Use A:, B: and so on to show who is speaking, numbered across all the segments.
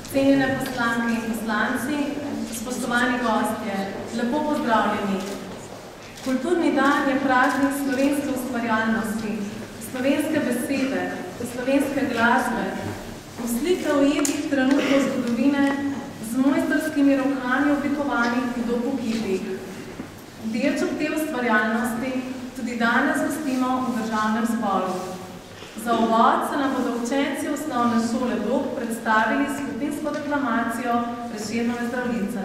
A: Cenjene poslanke in poslanci, spoštovani gostje, lepo pozdravljeni. Kulturni dan je praznik slovenske ustvarjalnosti, slovenske besede, slovenske glasbe, uslika ujetih trenutkov zgodovine z mojstrskimi rokami oblikovanih podobokipih. Delček te ustvarjalnosti tudi danes gostimo v Državnem zboru. Za uvod se nam bodo učenci osnovne šole Dog predstavili skupinsko deklamacijo Prešernove Zdravljice.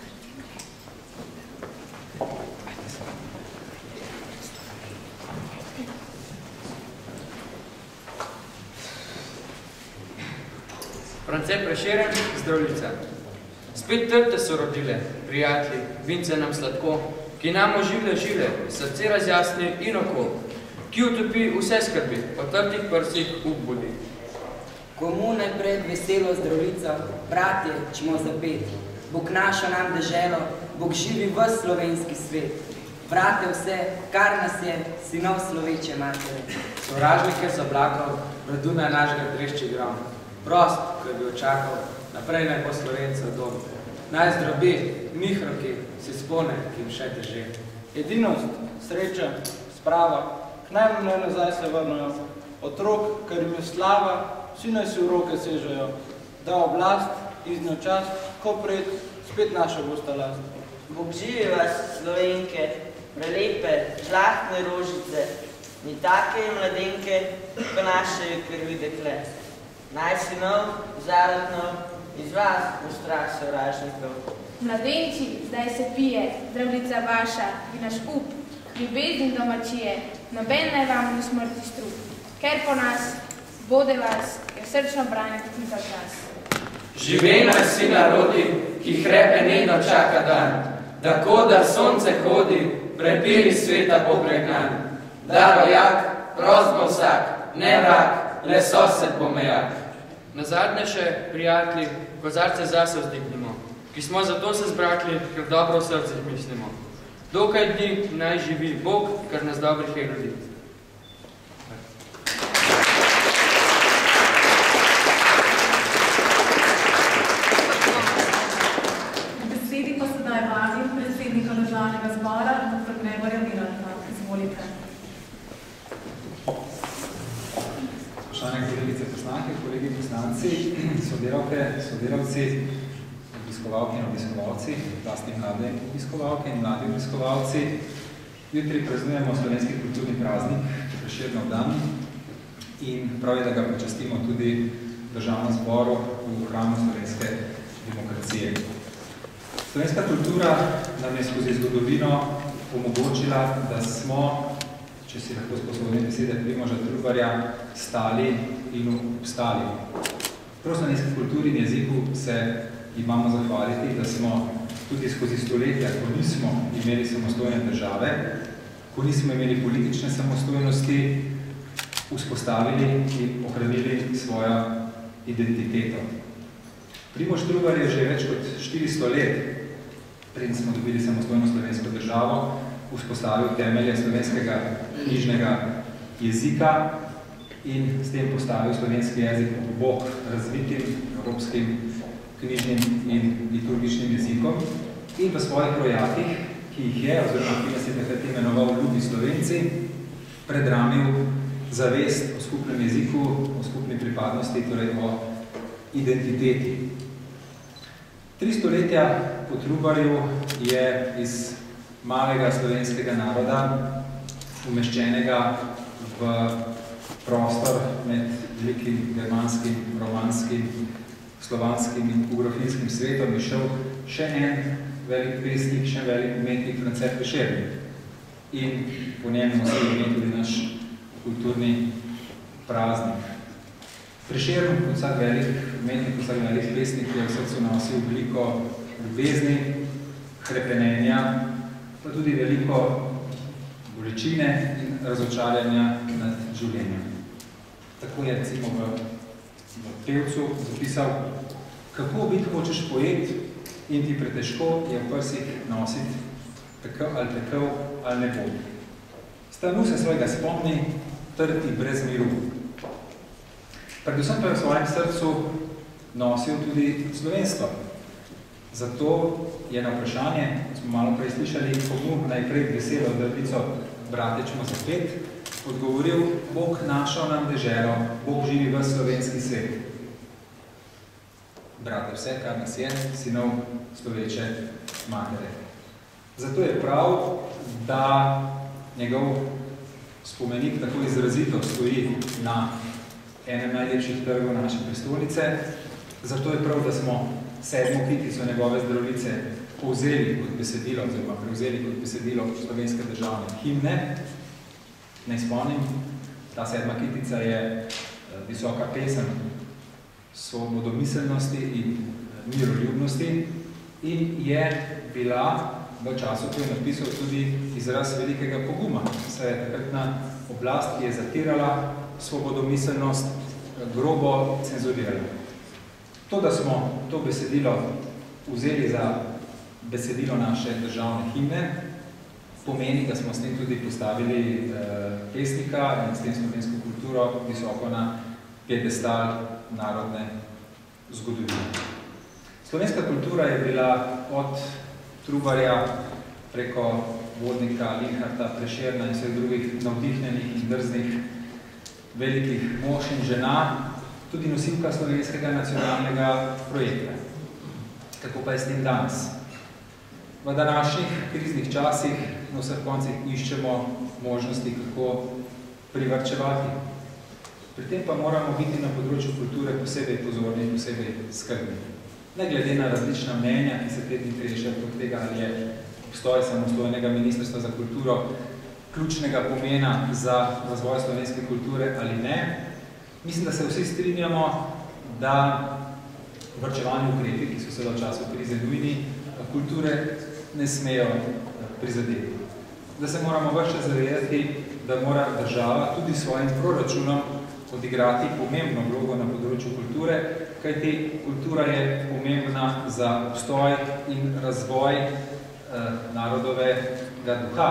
B: France Prešeren, Zdravljica. Spet trte so rodile, prijatelji, vince nam sladko, ki nam oživlja žile, srce razjasni in oko, ki utopi vse skrbi, po trtih prsih ubudi.
C: Komune pred veselo Zdravljica, bratje, čmo zapet, Bog našo nam deželo, Bog živi v slovenski svet. Vrate vse, kar nas je, sinov sloveče matere.
D: Sovražnike z oblakov, raduna našega drešči grom. Prost, ko je bil čakal, naprej naj po Slovencev dom. Naj zdrobi, njih roki, si spone, ki jim še teže.
E: Edinost, sreča, sprava, k najmanj nazaj se vrnajo. Otrok, kar jim je slava, vsi naj si v roke sežejo. Da oblast, iznjo čast, ko pred, spet naša bosta last.
F: Bog živi vas, Slovenke, prelepe, žlahtne rožice, ni take mladenke, ko naše krvi dekle. Naj sinov, zaradnov, iz vas bo strah sovražnikov.
G: Mladenči, zdaj se pije, Zdravljica vaša, in naš up, ljubezni domačije, noben naj vam ne smrti strup, ker po nas, bode vas, je srčno braniti tiza čas.
B: Živena si narodi, ki hrepe nedno čaka dan, tako da sonce hodi, prepiri sveta popregnan. Da rojak, prost bo vsak, ne vrak, le sosed bo mejak. Nazadnje še, prijatelji, kozarce zase vzdignimo, ki smo zato se zbrakli, ker dobro v srcih mislimo. Dokaj dni naj živi Bog, ker nas dobrih je rodi.
A: V besedi pa sedaj vabim predsednika Državnega zbora, dr. Gregorja Viranta. Izvolite.
H: Spoštovane kolegice poslanke, kolegi poslanci, sodelavke, sodelavci, obiskovalke in obiskovalci, zlasti mlade obiskovalke in mladi obiskovalci. Jutri praznujemo slovenski kulturni praznik, Prešernov dan, in prav je, da ga počastimo tudi v Državnem zboru v hramu slovenske demokracije. Slovenska kultura nam je skozi zgodovino omogočila, da smo, če si lahko sposobni besede Primoža Trubarja, stali in obstali. Prav slovenski kulturi in jeziku se imamo zahvaliti, da smo tudi skozi stoletja, ko nismo imeli samostojne države, ko nismo imeli politične samostojnosti, vzpostavili in ohranili svojo identiteto. Primož Trubar je že več kot 400 let, preden smo dobili samostojno slovensko državo, vzpostavil temelje slovenskega knjižnega jezika in s tem postavil slovenski jezik ob bok razvitim evropskim knjižnim in liturgičnim jezikom in v svojih projektih, ki jih je, oziroma ki nas je takrat imenoval Ljubi Slovenci, predramil zavest o skupnem jeziku, o skupni pripadnosti, torej o identiteti. 3 stoletja po Trubarju je iz malega slovenskega naroda, umeščenega v prostor med velikim germanskim, romanskim, slovanskim in ugrofinskim svetom je šel še en velik pesnik, še velik umetnik France Prešeren. In po njem se ime tudi naš kulturni praznik. Prešeren, kot vsak velik umetnik, vsak velik pesnik, je v srcu nosil veliko ljubezni, hrepenenja, pa tudi veliko bolečine in razočaranja nad življenjem. Tako je recimo v pevcu zapisal, kako biti hočeš poet in ti pretežko je v prsih nositi pekel ali ne bo. Stanu se svojega spomni, trti brez miru. Predvsem pa je v svojem srcu nosil tudi slovenstvo. Zato je na vprašanje, smo malo prej slišali, komu najprej veselo drvico bratečmo zapet, odgovoril, Bog našel nam deželo, Bog živi v slovenski svet. Brate vse, kar nas je, sinov sloveče matere. Zato je prav, da njegov spomenik tako izrazito stoji na enem najlepših trgov naše prestolnice. Zato je prav, da smo 7. kitico njegove Zdravljice povzeli kot besedilo, oziroma prevzeli kot besedilo slovenske državne himne. Naj spomnim, ta 7. kitica je visoka pesem svobodomiselnosti in miroljubnosti in je bila v času, ko je napisal tudi izraz velikega poguma. Saj je takratna oblast, ki je zatirala svobodomiselnost, grobo cenzurirala. To, da smo to besedilo vzeli za besedilo naše državne himne, pomeni, da smo s tem tudi postavili pesnika in s tem slovensko kulturo visoko na piedestal narodne zgodovine. Slovenska kultura je bila od Trubarja preko Vodnika, Linharta, Prešerna in vseh drugih navdihnjenih in drznih velikih mož in žena, tudi nosilka slovenskega nacionalnega projekta. Kako pa je s tem danes? V današnjih kriznih časih na vseh koncih iščemo možnosti, kako privarčevati. Pri tem pa moramo biti na področju kulture posebej pozorni in posebej skrbni. Ne glede na različna mnenja, ki se te dni krešajo od tega, ali je obstoj samostojnega ministrstva za kulturo ključnega pomena za razvoj slovenske kulture ali ne. Mislim, da se vsi strinjamo, da varčevalni ukrepi, ki so se v času krize nujni, kulture ne smejo prizadeti. Da se moramo ves čas zavedati, da mora država tudi svojim proračunom odigrati pomembno vlogo na področju kulture, kajti kultura je pomembna za obstoj in razvoj narodovega duha.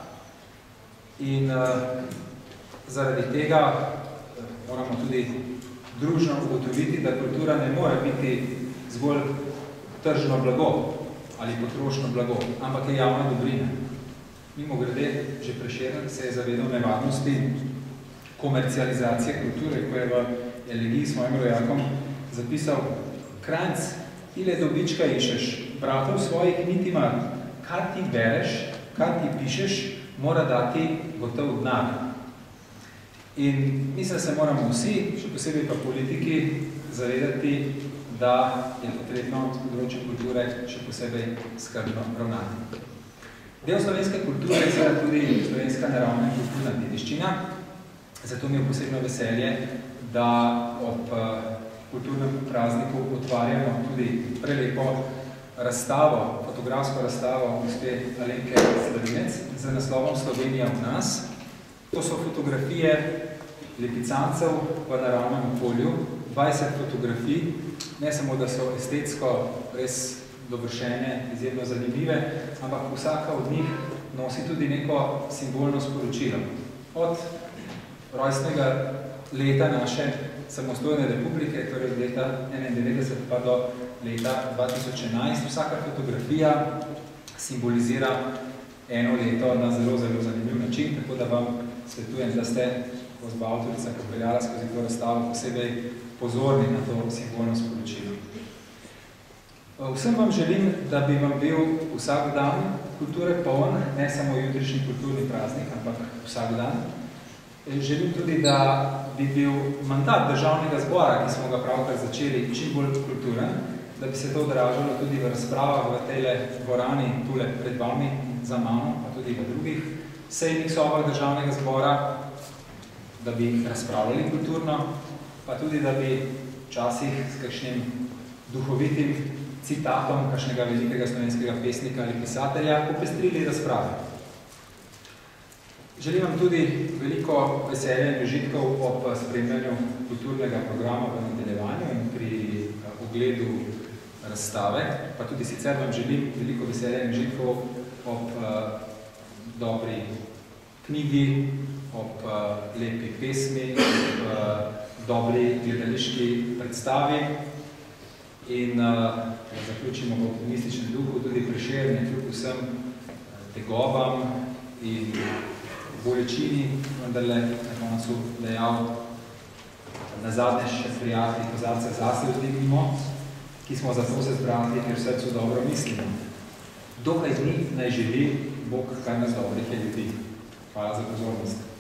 H: In zaradi tega moramo tudi družno ugotoviti, da kultura ne more biti zgolj tržno blago ali potrošno blago, ampak je javna dobrina. Mimogrede, že Prešeren se je zavedal nevarnosti komercializacije kulture, ko je v elegiji s mojim rojakom zapisal: Kranjc, tile dobička išeš, bratov svojih niti mar, kar ti bereš, kar ti pišeš, mora dati gotov denar. In mislim, se moramo vsi, še posebej pa politiki, zavedati, da je potrebno z področju kulture še posebej skrbno ravnati. Del slovenske kulture je seveda tudi slovenska naravna in kulturna dediščina. Zato mi je posebno veselje, da ob kulturnem prazniku otvarjamo tudi prelepo razstavo, fotografsko razstavo gospe Alenke Slavinec z naslovom Slovenija v nas. To so fotografije lipicancev v naravnem okolju, 20 fotografij, ne samo, da so estetsko res dovršene, izjemno zanimive, ampak vsaka od njih nosi tudi neko simbolno sporočilo. Od rojstnega leta naše samostojne republike, torej od leta 1991 pa do leta 2011, vsaka fotografija simbolizira eno leto na zelo, zelo zanimiv način, tako da vam svetujem, da ste gospa avtorica popeljala skozi to razstavo posebej pozorni na to simbolno sporočilo. Vsem vam želim, da bi vam bil vsak dan kulture poln, ne samo jutrišnji kulturni praznik, ampak vsak dan. Želim tudi, da bi bil mandat državnega zbora, ki smo ga pravkar začeli, čim bolj kulturen, da bi se to odražalo tudi v razpravah v tejle dvorani, tule pred vami, za mano, pa tudi v drugih sejnih sobah državnega zbora, da bi razpravljali kulturno, pa tudi, da bi včasih s kakšnim duhovitim citatom kakšnega velikega slovenskega pesnika ali pisatelja popestrili razprave. Želim vam tudi veliko veselja in užitkov ob spremljanju kulturnega programa v nadaljevanju in pri ogledu razstave, pa tudi sicer vam želim veliko veselja in užitkov ob dobri knjigi, ob lepi pesmi, ob dobri gledališki predstavi. In zaključimo v optimističnem duhu, tudi Prešeren je kljub vsem tegobam in bolečini, vendarle na koncu dejal, nazadnje še prijatelji kozarce zase vzdignimo, ki smo zato se zbrali, ker v srcu dobro mislimo. Dokaj dni naj živi Bog, kaj nas dobrih je ljudi. Hvala za pozornost.